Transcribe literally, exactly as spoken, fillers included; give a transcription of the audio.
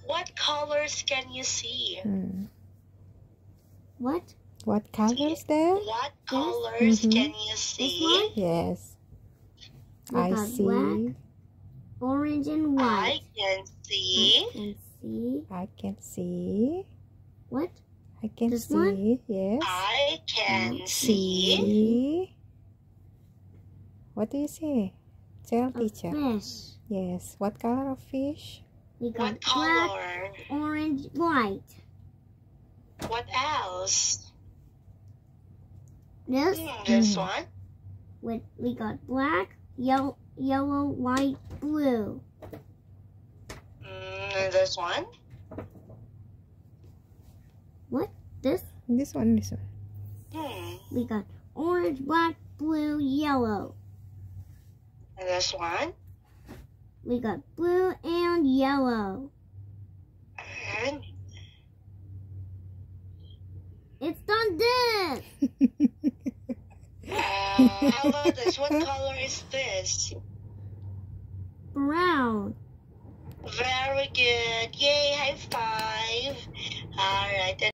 What colors can you see? Hmm. What? What colors there? What colors Mm-hmm. can you see? Yes. We I got see. black, orange, and white. I can see. I can see. I can see. What? I can This see. one? Yes. I can Mm, see. See. What do you see? Tell A teacher. fish. Yes. What color of fish? We got What black, color? orange, white. What else? This Hmm, this Mm. one? with we got black, yellow, yellow, white, blue. Hmm, this one? What? This This one, this one. Hmm, we got orange, black, blue, yellow. and this one? We got blue and yellow. And It's done this. uh, how about this? What color is this? Brown. Very good. Yay!